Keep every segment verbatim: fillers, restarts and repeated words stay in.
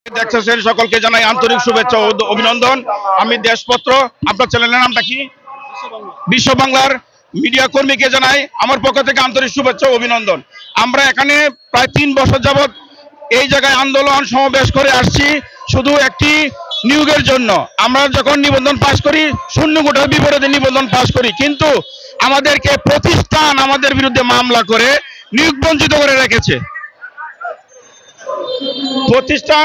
দেখতেছেন সকলকে জানাই আন্তরিক শুভেচ্ছা ও অভিনন্দন। আমি দেশপত্র, আপনার চ্যানেলের নামটা কি? বিশ্ব বাংলার মিডিয়া কর্মীকে জানাই আমার পক্ষ থেকে আন্তরিক শুভেচ্ছা ও অভিনন্দন। আমরা এখানে প্রায় তিন বছর যাবৎ এই জায়গায় আন্দোলন সমাবেশ করে আসছি শুধু একটি নিয়োগের জন্য। আমরা যখন নিবন্ধন পাশ করি শূন্য কোটার বিপরীতে নিবন্ধন পাশ করি, কিন্তু আমাদেরকে প্রতিষ্ঠান আমাদের বিরুদ্ধে মামলা করে নিয়োগ বঞ্চিত করে রেখেছে। প্রতিষ্ঠান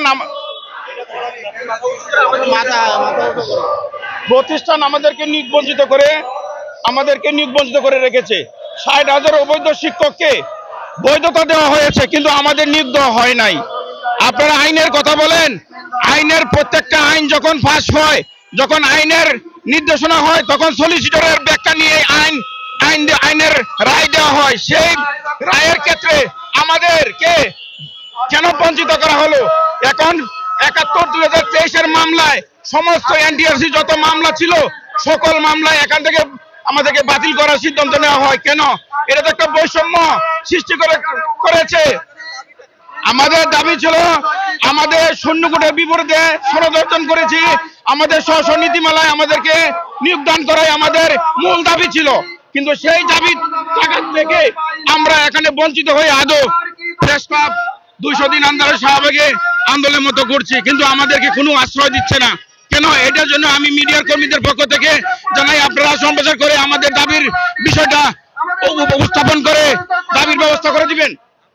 প্রতিষ্ঠান আমাদেরকে নিয়োগ বঞ্চিত করে আমাদেরকে নিয়োগ বঞ্চিত করে রেখেছে। ষাট হাজার অবৈধ শিক্ষককে বৈধতা দেওয়া হয়েছে, কিন্তু আমাদের নিয়োগ দেওয়া হয় নাই। আপনারা আইনের কথা বলেন, আইনের প্রত্যেকটা আইন যখন পাস হয়, যখন আইনের নির্দেশনা হয়, তখন সলিসিটরের ব্যাখ্যা নিয়ে আইন আইন আইনের রায় দেওয়া হয়। সেই রায়ের ক্ষেত্রে আমাদেরকে কেন বঞ্চিত করা হলো? এখন একাত্তর দুই হাজার তেইশের মামলায় সমস্ত এনটিআরসি যত মামলা ছিল সকল মামলায় এখান থেকে আমাদেরকে বাতিল করার সিদ্ধান্ত নেওয়া হয়। কেন? এটা তো একটা বৈষম্য সৃষ্টি করে করেছে। আমাদের দাবি ছিল, আমাদের শূন্য কোটার বিপরীতে সনদ অর্জন করেছি, আমাদের স্ব নীতিমালায় আমাদেরকে নিয়োগদান করাই আমাদের মূল দাবি ছিল, কিন্তু সেই দাবি টাকার থেকে আমরা এখানে বঞ্চিত হয়ে আদৌ প্রেস ক্লাব দুইশো দিন আন্দোলন শাহবাগে আন্দোলনের মতো করছি, কিন্তু আমাদেরকে কোনো আশ্রয় দিচ্ছে না। কেন? এটার জন্য আমি মিডিয়ার কর্মীদের পক্ষ থেকে জানাই, আপনারা সম্প্রচার করে আমাদের দাবির বিষয়টা উপস্থাপন করে দাবির ব্যবস্থা করে দিবেন।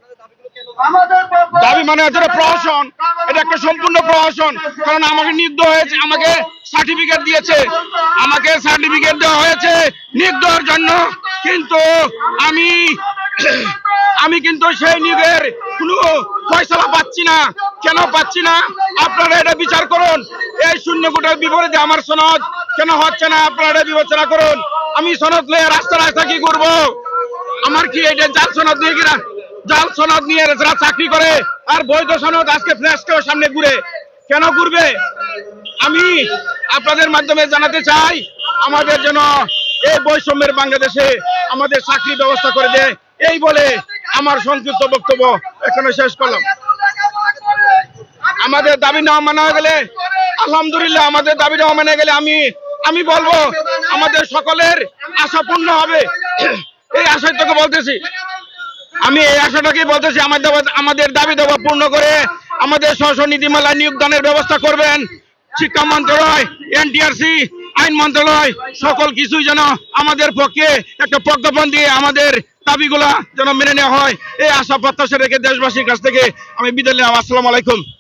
দাবি মানে হচ্ছে প্রহসন, এটা একটা সম্পূর্ণ প্রহসন। কারণ আমাকে নিয়োগ দেওয়া হয়েছে, আমাকে সার্টিফিকেট দিয়েছে, আমাকে সার্টিফিকেট দেওয়া হয়েছে নিয়োগ দেওয়ার জন্য, কিন্তু আমি আমি কিন্তু সেই নিয়োগের কোনো ফয়সালা পাচ্ছি না। কেন পাচ্ছি না? আপনারা এটা বিচার করুন। এই শূন্য কোটার বিপরীতে আমার সনদ কেন হচ্ছে না? আপনারা এটা বিবেচনা করুন। আমি সনদ নিয়ে রাস্তা রাস্তা কি করবো? আমার কি এটা জাল সনদ নিয়ে কিনা জাল সনদ নিয়ে যারা চাকরি করে আর বৈধ সনদ আজকে ফ্ল্যাশকেও সামনে ঘুরে কেন ঘুরবে? আমি আপনাদের মাধ্যমে জানাতে চাই, আমাদের যেন এই বৈষম্যের বাংলাদেশে আমাদের চাকরি ব্যবস্থা করে দেয়। এই বলে আমার সংক্ষিপ্ত বক্তব্য এখানে শেষ করলাম। আমাদের দাবি না মানা গেলে, আলহামদুলিল্লাহ, আমাদের দাবি না মানা গেলে আমি আমি বলবো আমাদের সকলের আশা পূর্ণ হবে। এই আশাই তোকে বলতেছি, আমি এই আশাটাকেই বলতেছি, আমাদের আমাদের দাবি দাবা পূর্ণ করে আমাদের স্ব নীতিমালা নিয়োগদানের ব্যবস্থা করবেন। শিক্ষা মন্ত্রণালয়, এনটিআরসি, আইন মন্ত্রণালয় সকল কিছুই যেন আমাদের পক্ষে একটা প্রজ্ঞাপন দিয়ে আমাদের দাবিগুলা যেন মেনে নেওয়া হয়, এই আশা প্রত্যাশা রেখে দেশবাসীর কাছ থেকে আমি বিদায় নিলাম। আসসালামু আলাইকুম।